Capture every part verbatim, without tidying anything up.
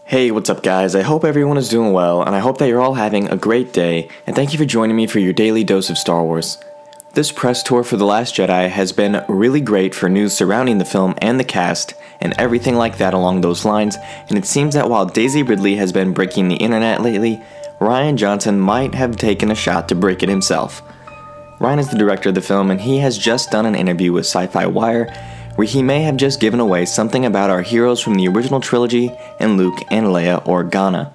Hey, what's up guys? I hope everyone is doing well, and I hope that you're all having a great day, and thank you for joining me for your daily dose of Star Wars. This press tour for The Last Jedi has been really great for news surrounding the film and the cast, and everything like that along those lines, and it seems that while Daisy Ridley has been breaking the internet lately, Rian Johnson might have taken a shot to break it himself. Rian is the director of the film, and he has just done an interview with Sci-Fi Wire, where he may have just given away something about our heroes from the original trilogy and Luke and Leia Organa.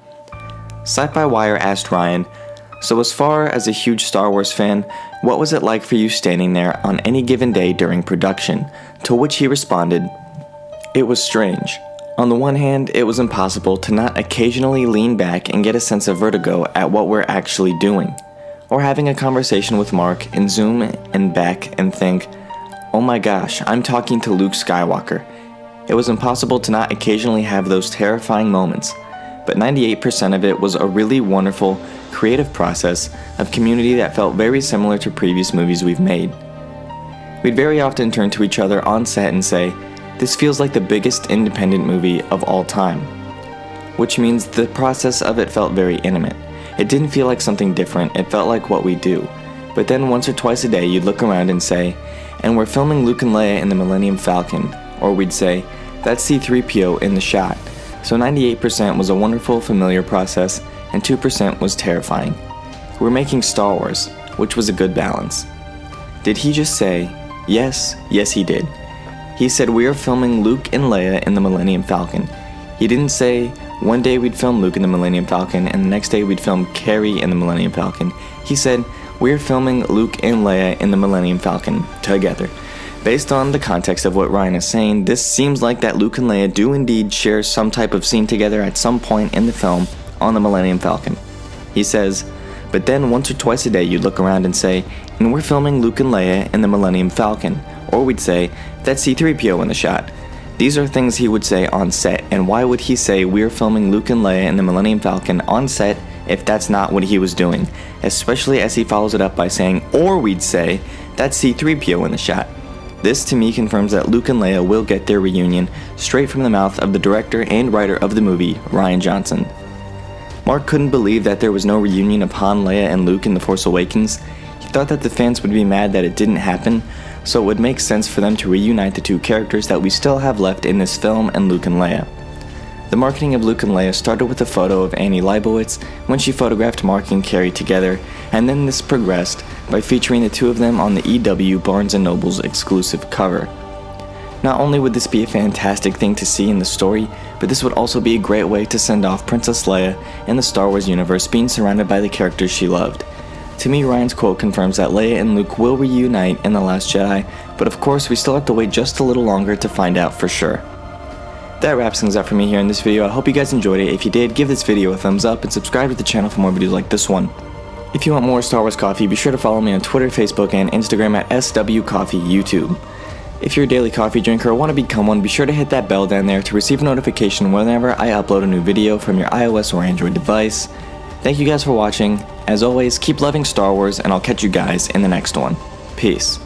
Sci-Fi Wire asked Rian, "So as far as a huge Star Wars fan, what was it like for you standing there on any given day during production?" To which he responded, "It was strange. On the one hand, it was impossible to not occasionally lean back and get a sense of vertigo at what we're actually doing, or having a conversation with Mark and zoom and back and think, oh my gosh, I'm talking to Luke Skywalker. It was impossible to not occasionally have those terrifying moments, but ninety-eight percent of it was a really wonderful, creative process of community that felt very similar to previous movies we've made. We'd very often turn to each other on set and say, this feels like the biggest independent movie of all time, which means the process of it felt very intimate. It didn't feel like something different, it felt like what we do. But then once or twice a day you'd look around and say, and we're filming Luke and Leia in the Millennium Falcon, or we'd say, that's C three P O in the shot. So ninety-eight percent was a wonderful, familiar process, and two percent was terrifying. We're making Star Wars, which was a good balance. Did he just say, yes, yes he did. He said we are filming Luke and Leia in the Millennium Falcon. He didn't say, one day we'd film Luke in the Millennium Falcon, and the next day we'd film Carrie in the Millennium Falcon. He said, we're filming Luke and Leia in the Millennium Falcon together. Based on the context of what Rian is saying, this seems like that Luke and Leia do indeed share some type of scene together at some point in the film on the Millennium Falcon. He says, but then once or twice a day you'd look around and say, and we're filming Luke and Leia in the Millennium Falcon. Or we'd say, that's C three P O in the shot. These are things he would say on set, and why would he say we're filming Luke and Leia in the Millennium Falcon on set if that's not what he was doing, especially as he follows it up by saying, or we'd say, that's C three P O in the shot. This to me confirms that Luke and Leia will get their reunion straight from the mouth of the director and writer of the movie, Rian Johnson. Mark couldn't believe that there was no reunion of Han, Leia, and Luke in The Force Awakens. He thought that the fans would be mad that it didn't happen, so it would make sense for them to reunite the two characters that we still have left in this film and Luke and Leia. The marketing of Luke and Leia started with a photo of Annie Leibovitz when she photographed Mark and Carrie together, and then this progressed by featuring the two of them on the E W Barnes and Noble's exclusive cover. Not only would this be a fantastic thing to see in the story, but this would also be a great way to send off Princess Leia in the Star Wars universe being surrounded by the characters she loved. To me, Rian's quote confirms that Leia and Luke will reunite in The Last Jedi, but of course we still have to wait just a little longer to find out for sure. That wraps things up for me here in this video. I hope you guys enjoyed it. If you did, give this video a thumbs up and subscribe to the channel for more videos like this one. If you want more Star Wars coffee, be sure to follow me on Twitter, Facebook, and Instagram at S W Coffee YouTube. If you're a daily coffee drinker or want to become one, be sure to hit that bell down there to receive a notification whenever I upload a new video from your iOS or Android device. Thank you guys for watching. As always, keep loving Star Wars, and I'll catch you guys in the next one. Peace.